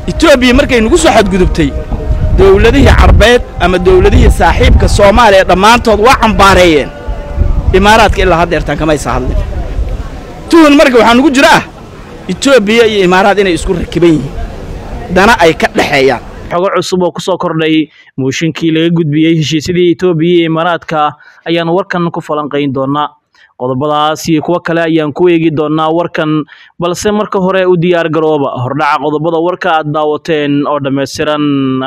Ethiopia markay nagu soo xadgudubtay dawladihii Carbeed ama dawladihii saaxiibka Soomaaliya dhamaantood waa cambaareeyeen Imaaraadka ilaa hadda eertaan kama aysan hadlin tuhun marka waxaan ugu jiraa Ethiopia iyo Imaaraad inay isku rakiban yihiin dana ay ka dhaxeeyaan xogo cusub oo ku soo kordhay mooshinkii laga gudbiyay heshiisyadii Ethiopia iyo Imaaraadka ayaan warkan ku falanqeyn doonaa qodobadaas iyo kuwa kale ayaan ku eegi doonaa warkan balse marka hore u diyaar garooba hordhaca qodobada warka aad daawateen oo dhameystiran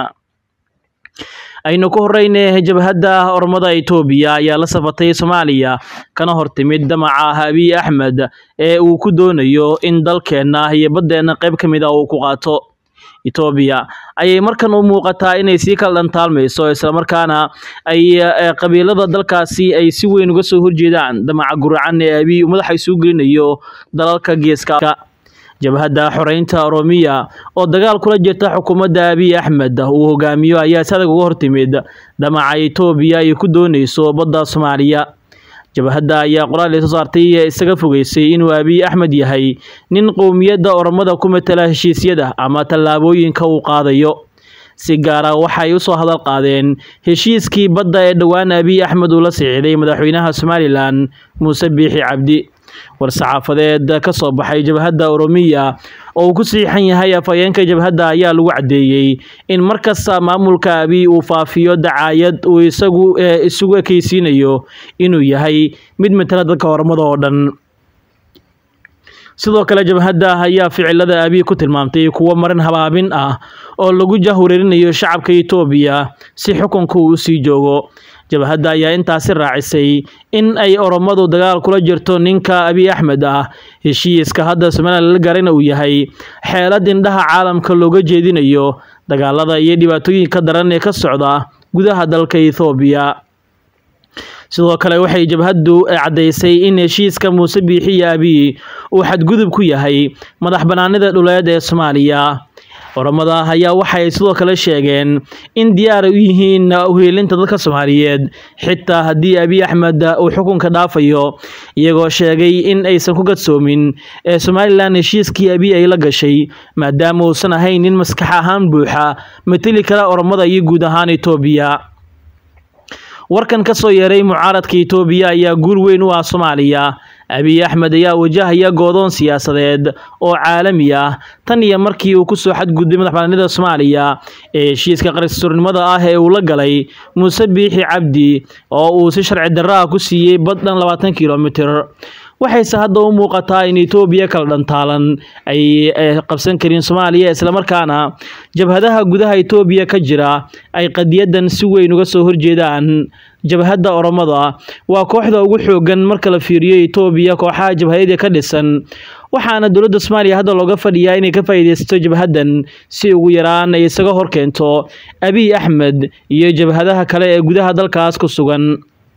aynu ku horeynay jabhadda ormada Ethiopia ayaa la safatay Soomaaliya kana hortimid damaca Abiy Ahmed ee uu ku doonayo in dalkeena iyo badeena qayb kamid ah uu ku qaato Ethiopia ayay markan u muuqataa inay si kala dantaalmayso isla markaana ay qabiilada dalkaasi ay si weyn uga soo horjeedaan damaca guracan ee Abiy madaxa isugu gelinayo dalalka geeska jabhadda xoreynta Oromiya oo dagaal kula jirta xukuumadda Abiy Ahmed uu hogaamiyo ayaa sadag uga hortimid damaca Ethiopia ay ku doonayso badda Soomaaliya jabhadda ayaa qoraal soo saartay isaga fogeysay inuu Abiy Ahmed yahay nin qowmiyadda Oromada ku metela heshiisyada ama tallaabooyinka uu qaadayo si gaar ah waxay u soo hadal qaadeen heshiiskii badda ee dhawaan Abiy Ahmed uu la saxiixday madaxweynaha Somaliland Muuse Biixi Cabdi war-saxaafadeed ka soo baxay jabhadda Oromiya oo ku siixan yahay afayeenka jabhadda ayaa lagu cadeeyay in markasta maamulka Abiy uu faafiyo dacaayad uu isugu ekaysiinayo inuu yahay mid metela dadka Oromada oo dhan sidoo kale jabhadda ayaa ficilada Abiy ku tilmaamtay kuwa marin habaabin ah oo lagu jahwareerinayo shacabka Ethiopia si xukunku uu sii joogo jabhadda ayaa intaasi raacisay in ay Oromadu dagaal kula jirto ninka Abiy Ahmed ah heshiiska hadda Soomaaliya la gaarayna uu yahay xeelad indhaha caalamka looga jeedinayo dagaalada iyo dhibaatooyinka daran ee ka socda gudaha dalka Ethiopia sidoo kale waxay jabhaddu cadeysay in heshiiska Muuse Biixi iyo Abiy uu xadgudub ku yahay madax banaanida dhuleed ee Soomaaliya Oromada ayaa waxay sidoo kale sheegeen in diyaar u yihiin u heelinta dadka Soomaaliyeed xitaa haddii Abiy Ahmed uu xukunka dhaafayo iyagoo sheegay in aysan ku gadsoomin Somaliland heshiiskii Abiy ay la gashay maadaama uusan ahayn nin maskax ahaan buuxa matali kara Oromada iyo guud ahaan Ethiopia warkan ka soo yeeray mucaaradka Ethiopia ayaa guul weyn u ah Soomaaliya Abiy Ahmed ayaa wajahaya goodoon siyaasadeed oo caalami ah tan iyo markii uu ku soo xadgudbay madaxbannaanida Soomaaliya ee heshiiska qarsoornimada ah ee uu la galay Muuse Biixi Cabdi oo uu si sharci darro ah ku siiyay badan 20 kiiloomitir waxayse hadda u muuqataa in Ethiopia kala dhantaalan ay qabsan karin Soomaaliya isla markaana jabhadaha gudaha Ethiopia ka jira ay qadiyadan si weyn uga soo horjeedaan jabhadda Oromada waa kooxda ugu xoogan marka la fiiriyo Ethiopia kooxaha jabhadeed ka dhisan waxaana dawladda Soomaaliya hadda looga fadhiyaa inay ka faa'iideysto jabhadan si ugu yaraan ay isaga horkeento Abiy Ahmed iyo jabhadaha kale ee gudaha dalkaas ku sugan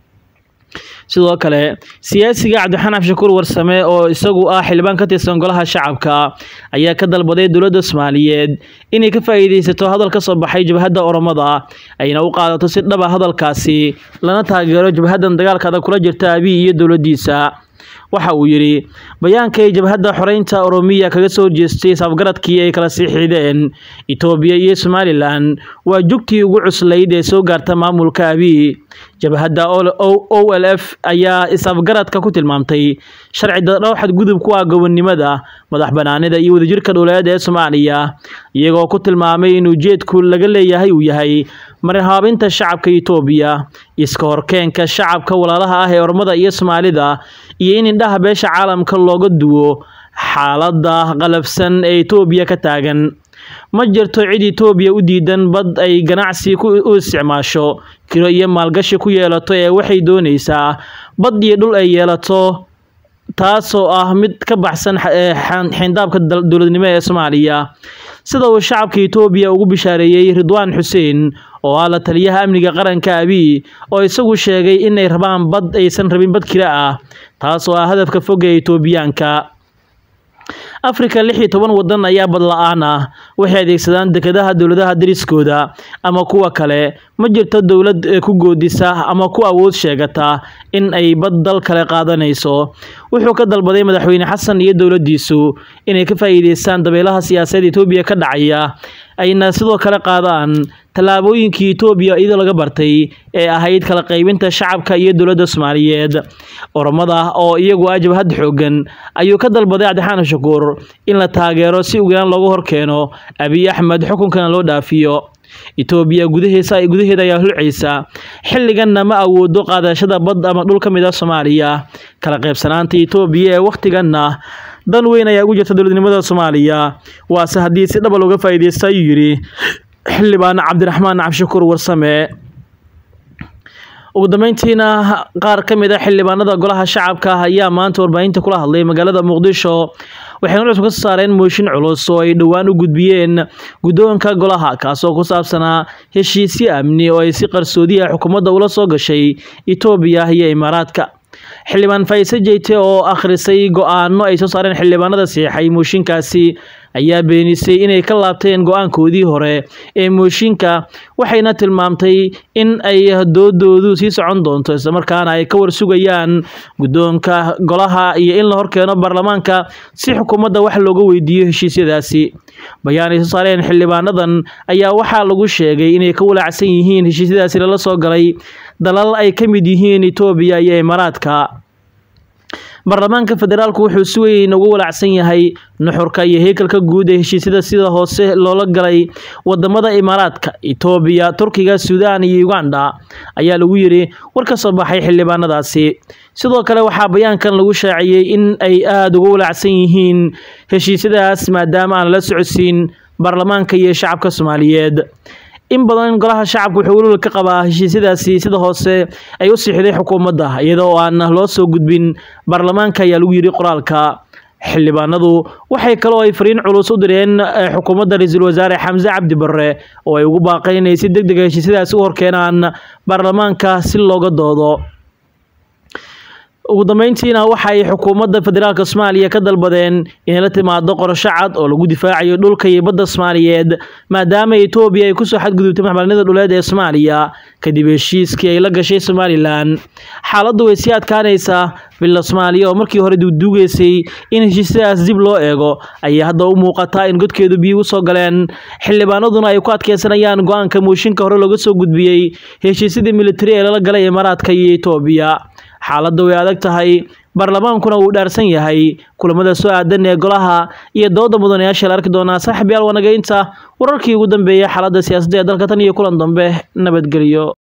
sidoo kale siyaasiga Cabdixanaan Shakuur Warsame oo isagu ah xildhibaan ka tirsan golaha shacabka ayaa ka dalbaday dawladda Soomaaliyeed inay ka faa'iideysato hadal ka soo baxay jabhadda Oromada ayna u qaadato si dhab ah hadalkaasi lana taageero jabhadan dagaalka kula jirta Abiy iyo dawladdiisa waxa uu yiri bayaankay jabhadda xoreynta Oromiya kaga soo jeestay safgaradkii ay kala siixideen Ethiopia iyo Somaliland waa jugtii ugu cuslayd ee soo gaarta maamulka Abiy jabhadda OLF ayaa safgaradka ku tilmaamtay sharci darro xadgudub ku ah gobonnimada madax banaanida iyo wadajirka dhuleed ee Soomaaliya iyagoo ku tilmaamay in ujeedku laga leeyahay uu yahay marhaabinta shacabka Ethiopia iska horkeenka shacabka walaalaha ah ee Oromada iyo Soomaalida iyo in indhaha beesha caalamka looga duwo xaaladda qalafsan ee Ethiopia ka taagan ma jirto cid Ethiopia u diidan bad ay ganacsi ku isticmaasho kiro iyo maalgashi ku yeelato ee waxay doonaysaa bad iyo dhul ay yeelato taasoo ah mid ka baxsan xindaabka dawladnimo ee Soomaaliya sida uu shacabka Ethiopia ugu bishaareeyay Ridwaan Xuseen oo ah la taliyaha amniga qaranka Abiy oo isagu sheegay in ay rabaan bad aysan rabin bad kira ah taasoo ah hadafka fog ee Ethiopiaanka Afrika 16 wadan ayaa bad la'aan ah waxay adeegsadaan dekedaha dawladaha dariskooda ama kuwa kale ma jirto dawlad ku goodisa ama ku awood sheegata in ay bad dal kale qaadanayso wuxuu ka dalbaday madaxweyne Xasan iyo dawladdiisu inay ka faa'iideystaan dabeelaha siyaasadeed Ethiopia ka dhacaya ayna sidoo kale qaadaan tallaabooyinkii Itoobiya iyadoo laga bartay ee ahayd kala qaybinta shacabka iyo dowladda Soomaaliyeed. Oromada oo iyagu jabhad xoogan ayuu ka dalbaday Cabdiraxmaan Shakuur in la taageero si ugaan loogu horkeeno Abiy Ahmed xukunkana loo dhaafiyo. Itoobiya gudaheeda ayaa hulcaysa xilligan ma awoodo qaadashada bad ama dhul ka mid ah Soomaaliya. Kala qaybsanaanta Itoobiya ee waqtiganna dan weyn ayaa ugu jirta dowladnimada Soomaaliya, waase haddii si dhab looga faa'iideysto ayuu yiri xildhibaan Cabdiraxmaan Shakuur Warsame. ugu dambeyntiina qaar ka mid ah xildhibaanada golaha shacabka ayaa maanta warbaahinta kula hadlay magaalada Muqdisho, waxayna ka saareen mooshin culus oo ay dhawaan u gudbiyeen guddoonka golaha kaasoo ku saabsanaa heshiisyo amni oo ay si qarsoodi ah xukuumadda ula soo gashay Itoobiya iyo Imaaraadka. xildhibaan Faysal Jeyte oo akhrisay go'aano ay soo saareen xildhibaanada saxiixay mooshinkaasi ayaa beenisay inay ka laabteen go'aankoodii hore ee mooshinka, waxayna tilmaamtay in ay doodoodu sii socon doonto isla markaana ay ka warsugayaan guddoonka golaha iyo in la horkeeno baarlamaanka si xukuumadda wax looga weydiiyo heshiisyadaasi. bayaan ay soo saareen xildhibaanadan ayaa waxaa lagu sheegay inay ka walaacsan yihiin heshiisyadaasi lala soo galay dalal ay ka mid yihiin Itoobiya iyo Imaaraadka. baarlamaanka federaalku wuxuu si weyn ugu walaacsan yahay nuxurka iyo heekalka guud ee heshiisyada sida hoose loola galay wadamada Imaaraadka, Itoobiya, Turkiga, Suudaan iyo Uganda ayaa lagu yiri war ka soo baxay xildhibaanadaasi. sidoo kale waxaa bayaankan lagu shaaciyay in ay aad ugu walaacsan yihiin heshiisyadaas maadaama aan la socodsiin baarlamaanka iyo shacabka Soomaaliyeed. in badan golaha shacabku wuxuu wali ka qabaa heshiisyadaasi sida hoose ay u siixday xukuumadda iyadoo aan loo soo gudbin baarlamaanka ayaa lagu yiri qoraalka. xildhibaanadu waxay kaloo ay fariin culus u direen xukuumadda ra'iisul wasaare Xamse Cabdi Barre oo ay ugu baaqeen inay si degdeg ah heshiisyadaasi u horkeenaan baarlamaanka si looga doodo. ugu dambeyntiina waxa ay xukuumadda federaalka Soomaaliya ka dalbadeen in la timaado qorshe cad oo lagu difaacayo dhulka iyo badda Soomaaliyeed maadaama Itoobiya ay ku soo xadgudubtay maxkamada dhuleed ee Soomaaliya kadib heshiiskii ay la gashay Somaliland. xaaladdu way sii adkaanaysaa bila Soomaaliya oo markii hore duuduugaysay in heshiisyadaas dib loo eego ayaa hadda u muuqata in godkeedu biyo u soo galeen. xildhibaanaduna ay ku adkeysanayaan go'aanka mooshinka hore looga soo gudbiyay heshiisyadii militari ee la galay Imaaraadka iyo Itoobiya. xaaladdu way adag tahay, baarlamaankuna wuu dhaarsan yahay. kulamada soo aadan ee golaha iyo dooda mudanayaasha la arki doonaa. saaxiibayaal wanageynta wararkii ugu dambeeyay xaaladda siyaasadda ee dalka tan iyo kulan dambe nabadgelyo.